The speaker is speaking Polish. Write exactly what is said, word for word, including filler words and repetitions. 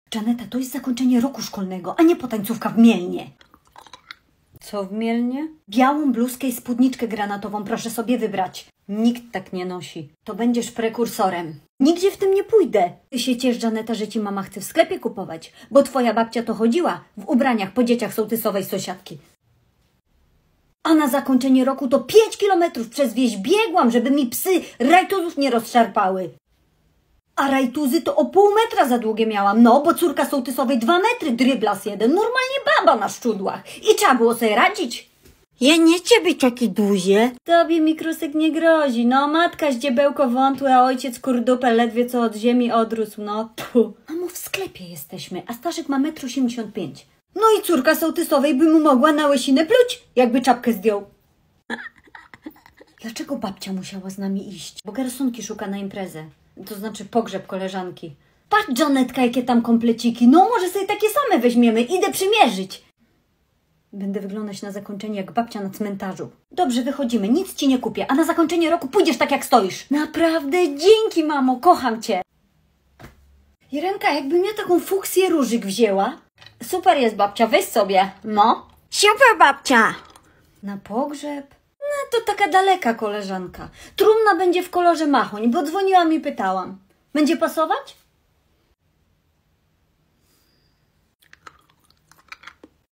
Żaneta, to jest zakończenie roku szkolnego, a nie potańcówka w Mielnie. Co w Mielnie? Białą bluzkę i spódniczkę granatową proszę sobie wybrać. Nikt tak nie nosi. To będziesz prekursorem. Nigdzie w tym nie pójdę. Ty się ciesz, Żaneta, że ci mama chce w sklepie kupować, bo twoja babcia to chodziła w ubraniach po dzieciach sołtysowej sąsiadki. A na zakończenie roku to pięć kilometrów przez wieś biegłam, żeby mi psy rajtuzów nie rozszarpały. A rajtuzy to o pół metra za długie miałam, no, bo córka sołtysowej dwa metry, dryblas jeden, normalnie baba na szczudłach. I trzeba było sobie radzić. Ja nie chcę być taki duży. Tobie mikrusek nie grozi, no, matka ździebełko wątłe, a ojciec kurdupel ledwie co od ziemi odrósł, no, puh. Mamo, w sklepie jesteśmy, a Staszek ma metr osiemdziesiąt pięć. No i córka sołtysowej by mu mogła na łysinę pluć, jakby czapkę zdjął. Dlaczego babcia musiała z nami iść? Bo garsonki szuka na imprezę. To znaczy pogrzeb koleżanki. Patrz, Żanetka, jakie tam kompleciki. No, może sobie takie same weźmiemy. Idę przymierzyć. Będę wyglądać na zakończenie jak babcia na cmentarzu. Dobrze, wychodzimy. Nic ci nie kupię. A na zakończenie roku pójdziesz tak, jak stoisz. Naprawdę? Dzięki, mamo. Kocham cię. Irenka, jakbym ja taką fuksję różyk wzięła. Super jest, babcia. Weź sobie. No. Super, babcia. Na pogrzeb? No, to taka daleka koleżanka. Trumna będzie w kolorze machoń, bo dzwoniłam i pytałam. Będzie pasować?